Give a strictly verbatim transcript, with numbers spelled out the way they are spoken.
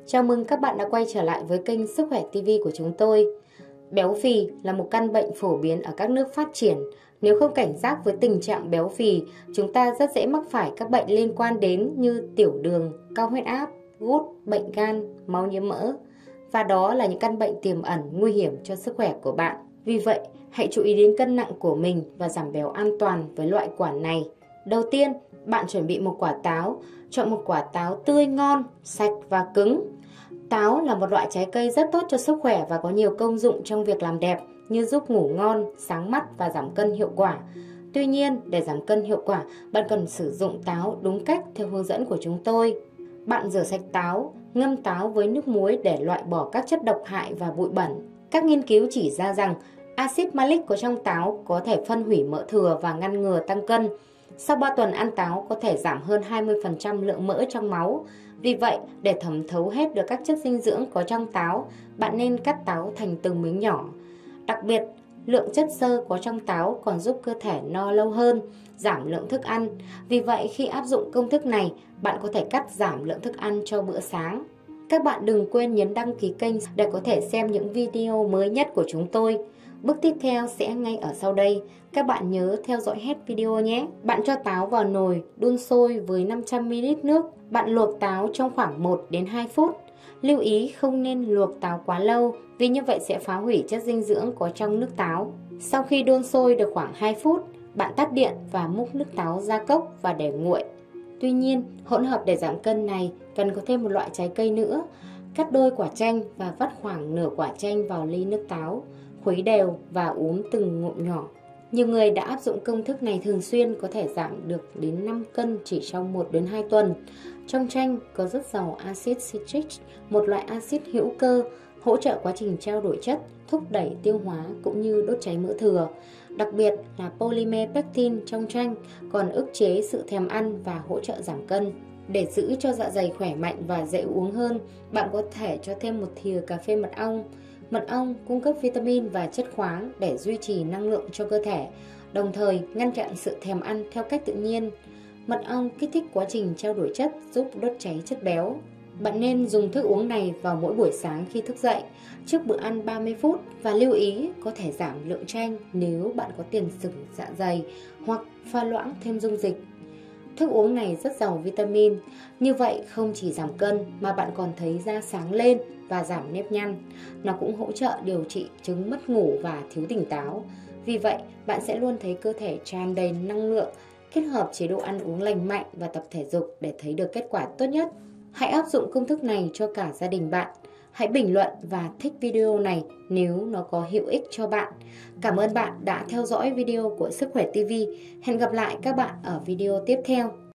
Chào mừng các bạn đã quay trở lại với kênh Sức khỏe ti vi của chúng tôi. Béo phì là một căn bệnh phổ biến ở các nước phát triển. Nếu không cảnh giác với tình trạng béo phì, chúng ta rất dễ mắc phải các bệnh liên quan đến như tiểu đường, cao huyết áp, gút, bệnh gan, máu nhiễm mỡ. Và đó là những căn bệnh tiềm ẩn nguy hiểm cho sức khỏe của bạn. Vì vậy, hãy chú ý đến cân nặng của mình và giảm béo an toàn với loại quả này. Đầu tiên, bạn chuẩn bị một quả táo. Chọn một quả táo tươi ngon, sạch và cứng. Táo là một loại trái cây rất tốt cho sức khỏe và có nhiều công dụng trong việc làm đẹp như giúp ngủ ngon, sáng mắt và giảm cân hiệu quả. Tuy nhiên, để giảm cân hiệu quả, bạn cần sử dụng táo đúng cách theo hướng dẫn của chúng tôi. Bạn rửa sạch táo, ngâm táo với nước muối để loại bỏ các chất độc hại và bụi bẩn. Các nghiên cứu chỉ ra rằng axit malic có trong táo có thể phân hủy mỡ thừa và ngăn ngừa tăng cân. Sau ba tuần ăn táo có thể giảm hơn hai mươi phần trăm lượng mỡ trong máu. Vì vậy, để thẩm thấu hết được các chất dinh dưỡng có trong táo, bạn nên cắt táo thành từng miếng nhỏ. Đặc biệt, lượng chất xơ có trong táo còn giúp cơ thể no lâu hơn, giảm lượng thức ăn. Vì vậy, khi áp dụng công thức này, bạn có thể cắt giảm lượng thức ăn cho bữa sáng. Các bạn đừng quên nhấn đăng ký kênh để có thể xem những video mới nhất của chúng tôi. Bước tiếp theo sẽ ngay ở sau đây. Các bạn nhớ theo dõi hết video nhé. Bạn cho táo vào nồi, đun sôi với năm trăm mi li lít nước. Bạn luộc táo trong khoảng một đến hai phút. Lưu ý không nên luộc táo quá lâu vì như vậy sẽ phá hủy chất dinh dưỡng có trong nước táo. Sau khi đun sôi được khoảng hai phút, bạn tắt điện và múc nước táo ra cốc và để nguội. Tuy nhiên, hỗn hợp để giảm cân này cần có thêm một loại trái cây nữa. Cắt đôi quả chanh và vắt khoảng nửa quả chanh vào ly nước táo. Khuấy đều và uống từng ngụm nhỏ. Nhiều người đã áp dụng công thức này thường xuyên có thể giảm được đến năm cân chỉ trong một đến hai tuần. Trong chanh có rất giàu axit citric, một loại axit hữu cơ hỗ trợ quá trình trao đổi chất, thúc đẩy tiêu hóa cũng như đốt cháy mỡ thừa. Đặc biệt là polymer pectin trong chanh còn ức chế sự thèm ăn và hỗ trợ giảm cân. Để giữ cho dạ dày khỏe mạnh và dễ uống hơn, bạn có thể cho thêm một thìa cà phê mật ong. Mật ong cung cấp vitamin và chất khoáng để duy trì năng lượng cho cơ thể, đồng thời ngăn chặn sự thèm ăn theo cách tự nhiên. Mật ong kích thích quá trình trao đổi chất, giúp đốt cháy chất béo. Bạn nên dùng thức uống này vào mỗi buổi sáng khi thức dậy, trước bữa ăn ba mươi phút và lưu ý có thể giảm lượng chanh nếu bạn có tiền sử dạ dày hoặc pha loãng thêm dung dịch. Thức uống này rất giàu vitamin, như vậy không chỉ giảm cân mà bạn còn thấy da sáng lên và giảm nếp nhăn. Nó cũng hỗ trợ điều trị chứng mất ngủ và thiếu tỉnh táo. Vì vậy, bạn sẽ luôn thấy cơ thể tràn đầy năng lượng, kết hợp chế độ ăn uống lành mạnh và tập thể dục để thấy được kết quả tốt nhất. Hãy áp dụng công thức này cho cả gia đình bạn. Hãy bình luận và thích video này nếu nó có hữu ích cho bạn. Cảm ơn bạn đã theo dõi video của Sức khỏe ti vi. Hẹn gặp lại các bạn ở video tiếp theo.